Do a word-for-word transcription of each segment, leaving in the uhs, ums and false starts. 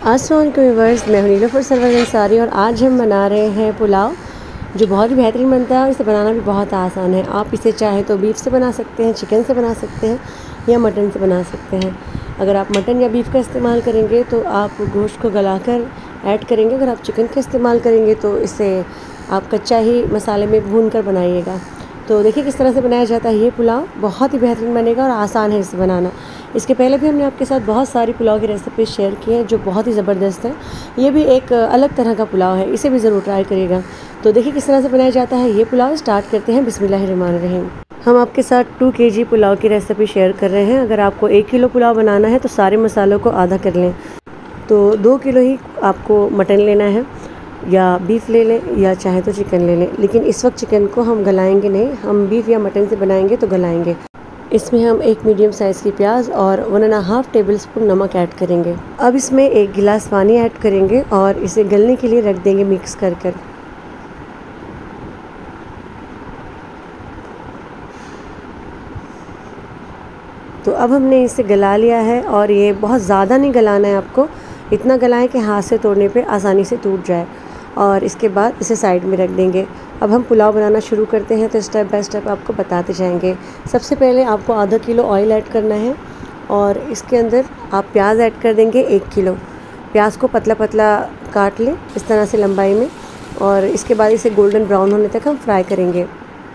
अस्सलाम वालेकुम व्यूअर्स, मैं हूं नीलोफर सरवर अंसारी और आज हम बना रहे हैं पुलाव जो बहुत ही बेहतरीन बनता है और इसे बनाना भी बहुत आसान है। आप इसे चाहे तो बीफ से बना सकते हैं, चिकन से बना सकते हैं या मटन से बना सकते हैं। अगर आप मटन या बीफ का इस्तेमाल करेंगे तो आप गोश्त को गलाकर ऐड करेंगे। अगर आप चिकन का इस्तेमाल करेंगे तो इसे आप कच्चा ही मसाले में भून कर बनाइएगा। तो देखिए किस तरह से बनाया जाता है ये पुलाव, बहुत ही बेहतरीन बनेगा और आसान है इसे बनाना। इसके पहले भी हमने आपके साथ बहुत सारी पुलाव की रेसिपी शेयर की हैं जो बहुत ही ज़बरदस्त है। ये भी एक अलग तरह का पुलाव है, इसे भी ज़रूर ट्राई करिएगा। तो देखिए किस तरह से बनाया जाता है ये पुलाव। स्टार्ट करते हैं। बिस्मिल्लाहिर्रहमानिर्रहीम। हम आपके साथ टू के जी पुलाव की रेसिपी शेयर कर रहे हैं। अगर आपको एक किलो पुलाव बनाना है तो सारे मसालों को आधा कर लें। तो दो किलो ही आपको मटन लेना है या बीफ ले लें या चाहे तो चिकन ले लें, लेकिन इस वक्त चिकन को हम गलाएंगे नहीं, हम बीफ या मटन से बनाएंगे तो गलाएंगे। इसमें हम एक मीडियम साइज़ की प्याज और one and half tablespoon नमक ऐड करेंगे। अब इसमें एक गिलास पानी ऐड करेंगे और इसे गलने के लिए रख देंगे मिक्स कर कर। तो अब हमने इसे गला लिया है और ये बहुत ज़्यादा नहीं गलाना है आपको, इतना गलाएं कि हाथ से तोड़ने पे आसानी से टूट जाए। और इसके बाद इसे साइड में रख देंगे। अब हम पुलाव बनाना शुरू करते हैं तो स्टेप बाय स्टेप आपको बताते जाएंगे। सबसे पहले आपको आधा किलो ऑयल ऐड करना है और इसके अंदर आप प्याज ऐड कर देंगे एक किलो। प्याज को पतला पतला काट लें इस तरह से लंबाई में और इसके बाद इसे गोल्डन ब्राउन होने तक हम फ्राई करेंगे।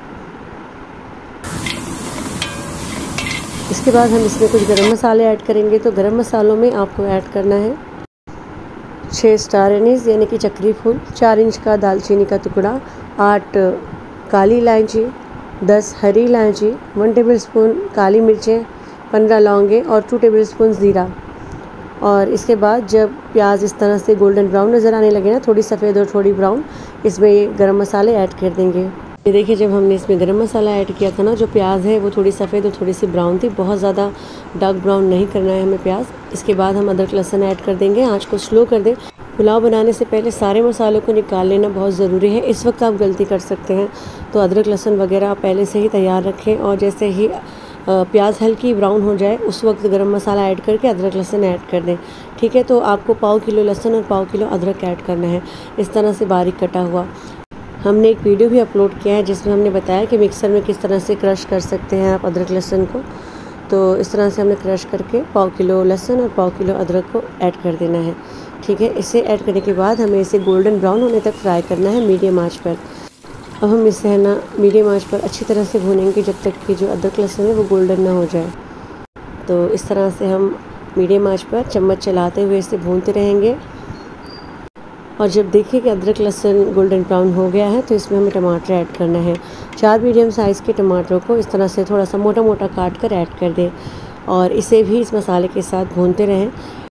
इसके बाद हम इसमें कुछ गरम मसाले ऐड करेंगे। तो गरम मसालों में आपको ऐड करना है छः स्टार एनीस यानी कि चक्री फूल, चार इंच का दालचीनी का टुकड़ा, आठ काली इलायची, दस हरी इलायची, वन टेबल स्पून काली मिर्चें, पंद्रह लौंगे और टू टेबल स्पून ज़ीरा। और इसके बाद जब प्याज इस तरह से गोल्डन ब्राउन नज़र आने लगे ना, थोड़ी सफ़ेद और थोड़ी ब्राउन, इसमें ये गरम मसाले ऐड कर देंगे। ये देखिए जब हमने इसमें गरम मसाला ऐड किया था ना, जो प्याज है वो थोड़ी सफ़ेद और थोड़ी सी ब्राउन थी, बहुत ज़्यादा डार्क ब्राउन नहीं करना है हमें प्याज। इसके बाद हम अदरक लहसुन ऐड कर देंगे। आंच को स्लो कर दें। पुलाव बनाने से पहले सारे मसालों को निकाल लेना बहुत ज़रूरी है। इस वक्त आप गलती कर सकते हैं, तो अदरक लहसुन वगैरह आप पहले से ही तैयार रखें और जैसे ही प्याज हल्की ब्राउन हो जाए उस वक्त गरम मसाला ऐड करके अदरक लहसुन ऐड कर दें। ठीक है, तो आपको पाव किलो लहसुन और पाव किलो अदरक ऐड करना है, इस तरह से बारीक कटा हुआ। हमने एक वीडियो भी अपलोड किया है जिसमें हमने बताया कि मिक्सर में किस तरह से क्रश कर सकते हैं आप अदरक लहसुन को। तो इस तरह से हमने क्रश करके पाव किलो लहसुन और पाव किलो अदरक को ऐड कर देना है। ठीक है, इसे ऐड करने के बाद हमें इसे गोल्डन ब्राउन होने तक फ्राई करना है मीडियम आंच पर। अब हम इसे है ना मीडियम आंच पर अच्छी तरह से भूनेंगे जब तक कि जो अदरक लहसुन है वो गोल्डन ना हो जाए। तो इस तरह से हम मीडियम आंच पर चम्मच चलाते हुए इसे भूनते रहेंगे। और जब देखिए कि अदरक लहसुन गोल्डन ब्राउन हो गया है तो इसमें हमें टमाटर ऐड करना है। चार मीडियम साइज़ के टमाटरों को इस तरह से थोड़ा सा मोटा मोटा काट कर ऐड कर दें और इसे भी इस मसाले के साथ भूनते रहें।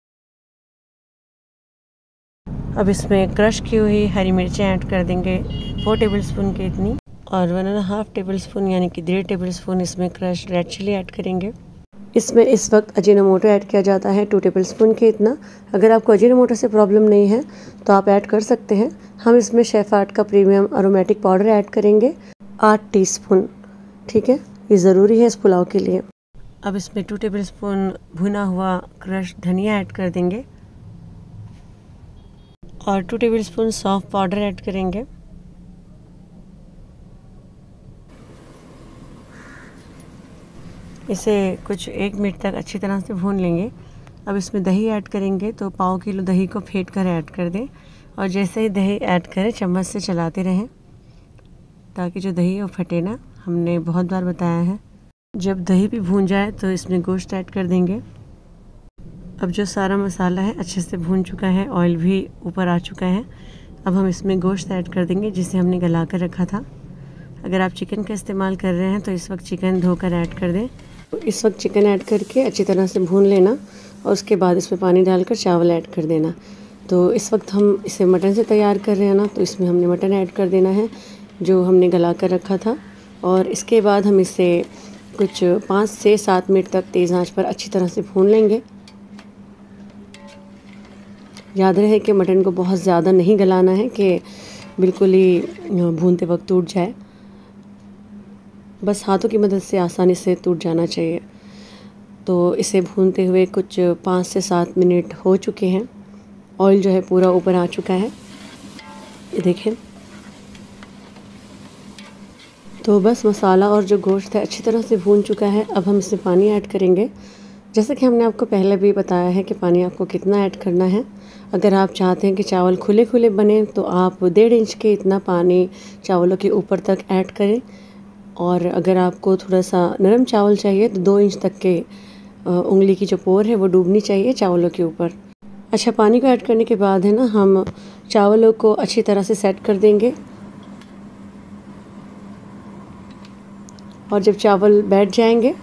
अब इसमें क्रश की हुई हरी मिर्चें ऐड कर देंगे, फोर टेबल स्पून के इतनी, और one and half tablespoon यानी कि डेढ़ टेबल स्पून इसमें क्रश रेड चिली ऐड करेंगे। इसमें इस वक्त अजीनोमोटो ऐड किया जाता है टू टेबल स्पून के इतना। अगर आपको अजीनोमोटो से प्रॉब्लम नहीं है तो आप ऐड कर सकते हैं। हम इसमें शेफ आर्ट का प्रीमियम अरोमेटिक पाउडर ऐड करेंगे आठ टीस्पून। ठीक है, ये ज़रूरी है इस पुलाव के लिए। अब इसमें टू टेबल स्पून भुना हुआ क्रश धनिया ऐड कर देंगे और टू टेबल स्पून सौंफ पाउडर ऐड करेंगे। इसे कुछ एक मिनट तक अच्छी तरह से भून लेंगे। अब इसमें दही ऐड करेंगे। तो पाव किलो दही को फेंट कर ऐड कर दें और जैसे ही दही ऐड करें चम्मच से चलाते रहें ताकि जो दही है वो फटे ना। हमने बहुत बार बताया है। जब दही भी भून जाए तो इसमें गोश्त ऐड कर देंगे। अब जो सारा मसाला है अच्छे से भून चुका है, ऑयल भी ऊपर आ चुका है। अब हम इसमें गोश्त ऐड कर देंगे जिसे हमने गला कर रखा था। अगर आप चिकन का इस्तेमाल कर रहे हैं तो इस वक्त चिकन धोकर ऐड कर दें। तो इस वक्त चिकन ऐड करके अच्छी तरह से भून लेना और उसके बाद इसमें पानी डालकर चावल ऐड कर देना। तो इस वक्त हम इसे मटन से तैयार कर रहे हैं ना, तो इसमें हमने मटन ऐड कर देना है जो हमने गला कर रखा था। और इसके बाद हम इसे कुछ पाँच से सात मिनट तक तेज़ आंच पर अच्छी तरह से भून लेंगे। याद रहे कि मटन को बहुत ज़्यादा नहीं गलाना है कि बिल्कुल ही भूनते वक्त टूट जाए, बस हाथों की मदद से आसानी से टूट जाना चाहिए। तो इसे भूनते हुए कुछ पाँच से सात मिनट हो चुके हैं ऑयल जो है पूरा ऊपर आ चुका है, ये देखें। तो बस मसाला और जो गोश्त है अच्छी तरह से भून चुका है। अब हम इसमें पानी ऐड करेंगे। जैसे कि हमने आपको पहले भी बताया है कि पानी आपको कितना ऐड करना है। अगर आप चाहते हैं कि चावल खुले खुले बने तो आप डेढ़ इंच के इतना पानी चावलों के ऊपर तक ऐड करें, और अगर आपको थोड़ा सा नरम चावल चाहिए तो दो इंच तक के उंगली की जो पोर है वो डूबनी चाहिए चावलों के ऊपर। अच्छा, पानी को ऐड करने के बाद है ना, हम चावलों को अच्छी तरह से सेट कर देंगे, और जब चावल बैठ जाएंगे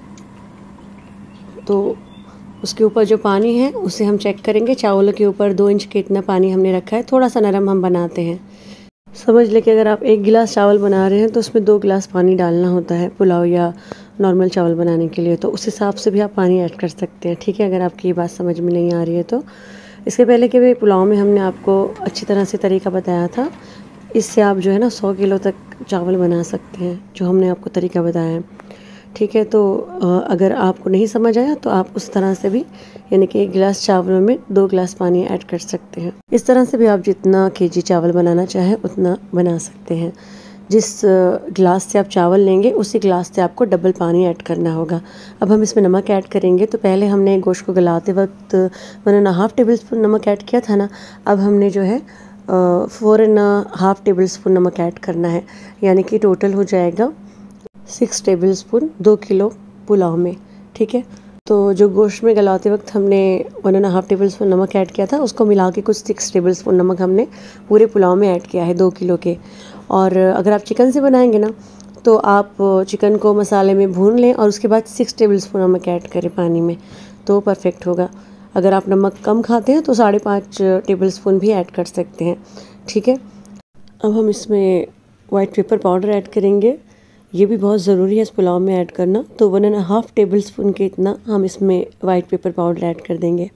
तो उसके ऊपर जो पानी है उसे हम चेक करेंगे। चावलों के ऊपर दो इंच के इतना पानी हमने रखा है, थोड़ा सा नरम हम बनाते हैं। समझ लें कि अगर आप एक गिलास चावल बना रहे हैं तो उसमें दो गिलास पानी डालना होता है पुलाव या नॉर्मल चावल बनाने के लिए, तो उस हिसाब से भी आप पानी ऐड कर सकते हैं, ठीक है। अगर आपकी ये बात समझ में नहीं आ रही है तो इसके पहले के भी पुलाव में हमने आपको अच्छी तरह से तरीका बताया था। इससे आप जो है ना सौ किलो तक चावल बना सकते हैं, जो हमने आपको तरीका बताया है, ठीक है। तो अगर आपको नहीं समझ आया तो आप उस तरह से भी, यानी कि एक गिलास चावलों में दो गिलास पानी ऐड कर सकते हैं। इस तरह से भी आप जितना केजी चावल बनाना चाहें उतना बना सकते हैं। जिस गिलास से आप चावल लेंगे उसी गिलास से आपको डबल पानी ऐड करना होगा। अब हम इसमें नमक ऐड करेंगे। तो पहले हमने गोश्त को गलाते वक्त one and half tablespoon नमक ऐड किया था ना, अब हमने जो है four and half tablespoon नमक ऐड करना है, यानी कि टोटल हो जाएगा सिक्स टेबल स्पून दो किलो पुलाव में, ठीक है। तो जो गोश्त में गलाते वक्त हमने one and half tablespoon नमक ऐड किया था, उसको मिला के कुछ सिक्स टेबल स्पून नमक हमने पूरे पुलाव में ऐड किया है दो किलो के। और अगर आप चिकन से बनाएंगे ना तो आप चिकन को मसाले में भून लें और उसके बाद सिक्स टेबल स्पून नमक ऐड करें पानी में, तो परफेक्ट होगा। अगर आप नमक कम खाते हैं तो साढ़े पाँच टेबल स्पून भी ऐड कर सकते हैं, ठीक है। अब हम इसमें वाइट पेपर पाउडर ऐड करेंगे। ये भी बहुत ज़रूरी है इस पुलाव में ऐड करना। तो one and half tablespoon के इतना हम इसमें वाइट पेपर पाउडर ऐड कर देंगे,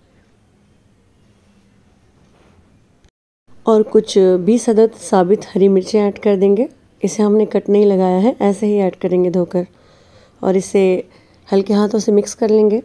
और कुछ बीस अदद साबित हरी मिर्चें ऐड कर देंगे। इसे हमने कट नहीं लगाया है, ऐसे ही ऐड करेंगे धोकर, और इसे हल्के हाथों से मिक्स कर लेंगे।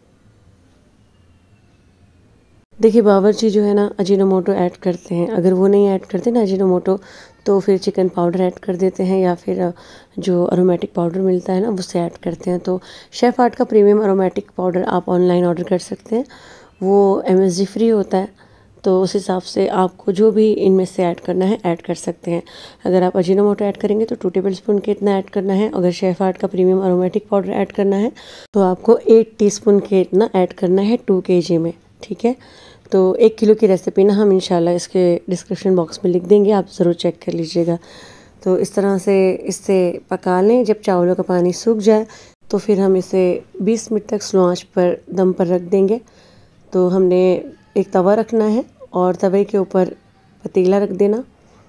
देखिए, बावर्ची जो है ना अजीनोमोटो ऐड करते हैं। अगर वो नहीं ऐड करते ना अजीनोमोटो तो फिर चिकन पाउडर ऐड कर देते हैं, या फिर जो अरोमेटिक पाउडर मिलता है ना उससे ऐड करते हैं। तो शेफ़ आर्ट का प्रीमियम अरोमेटिक पाउडर आप ऑनलाइन ऑर्डर कर सकते हैं, वो एम एस जी फ्री होता है। तो उस हिसाब से आपको जो भी इनमें से ऐड करना है ऐड कर सकते हैं। अगर आप अजीनोमोटो ऐड करेंगे तो टू टेबल स्पून के इतना ऐड करना है। अगर शेफ़ आर्ट का प्रीमियम अरोमेटिक पाउडर ऐड करना है तो आपको एट टीस्पून के इतना ऐड करना है टू केजी में, ठीक है। तो एक किलो की रेसिपी ना हम इंशाल्लाह इसके डिस्क्रिप्शन बॉक्स में लिख देंगे, आप ज़रूर चेक कर लीजिएगा। तो इस तरह से इससे पका लें। जब चावलों का पानी सूख जाए तो फिर हम इसे बीस मिनट तक स्लो आंच पर दम पर रख देंगे। तो हमने एक तवा रखना है और तवे के ऊपर पतीला रख देना,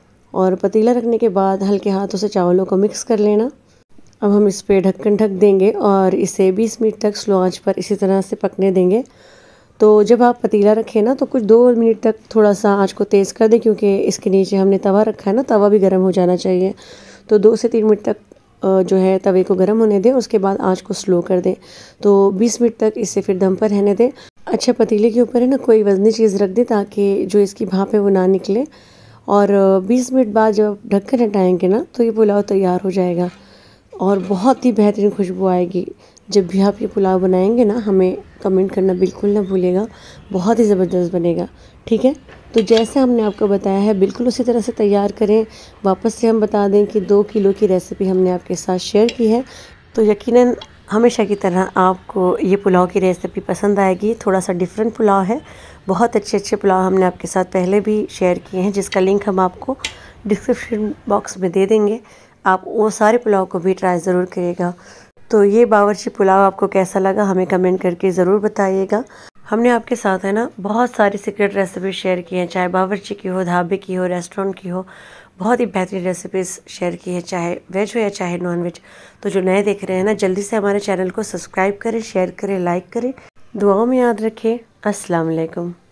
और पतीला रखने के बाद हल्के हाथों से चावलों को मिक्स कर लेना। अब हम इस पर ढक्कन ढक देंगे और इसे बीस मिनट तक स्लो आंच पर इसी तरह से पकने देंगे। तो जब आप पतीला रखें ना तो कुछ दो मिनट तक थोड़ा सा आंच को तेज़ कर दें, क्योंकि इसके नीचे हमने तवा रखा है ना, तवा भी गर्म हो जाना चाहिए। तो दो से तीन मिनट तक जो है तवे को गर्म होने दें, उसके बाद आंच को स्लो कर दें। तो बीस मिनट तक इसे फिर दम पर रहने दें। अच्छा, पतीले के ऊपर है ना कोई वज़नी चीज़ रख दें ताकि जो इसकी भाप है वो ना निकले। और बीस मिनट बाद जब ढक्कन हटाएंगे ना तो ये पुलाव तैयार हो जाएगा, और बहुत ही बेहतरीन खुशबू आएगी। जब भी आप ये पुलाव बनाएंगे ना हमें कमेंट करना बिल्कुल ना भूलिएगा, बहुत ही ज़बरदस्त बनेगा, ठीक है। तो जैसे हमने आपको बताया है बिल्कुल उसी तरह से तैयार करें। वापस से हम बता दें कि दो किलो की रेसिपी हमने आपके साथ शेयर की है, तो यकीनन हमेशा की तरह आपको ये पुलाव की रेसिपी पसंद आएगी। थोड़ा सा डिफरेंट पुलाव है, बहुत अच्छे अच्छे पुलाव हमने आपके साथ पहले भी शेयर किए हैं, जिसका लिंक हम आपको डिस्क्रिप्शन बॉक्स में दे देंगे। आप वो सारे पुलाव को भी ट्राई ज़रूर करिएगा। तो ये बावर्ची पुलाव आपको कैसा लगा हमें कमेंट करके ज़रूर बताइएगा। हमने आपके साथ है ना बहुत सारी सीक्रेट रेसिपी शेयर की हैं, चाहे बावर्ची की हो, ढाबे की हो, रेस्टोरेंट की हो। बहुत ही बेहतरीन रेसिपीज़ शेयर की है, चाहे वेज हो या चाहे नॉन वेज। तो जो नए देख रहे हैं ना जल्दी से हमारे चैनल को सब्सक्राइब करें, शेयर करें, लाइक करें। दुआओं में याद रखें। अस्सलाम वालेकुम।